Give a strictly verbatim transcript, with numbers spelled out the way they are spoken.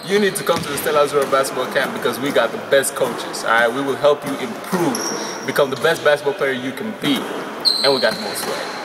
you need to come to the Stella Azzurra basketball camp because we got the best coaches. All right, we will help you improve, become the best basketball player you can be, and we got the most swag.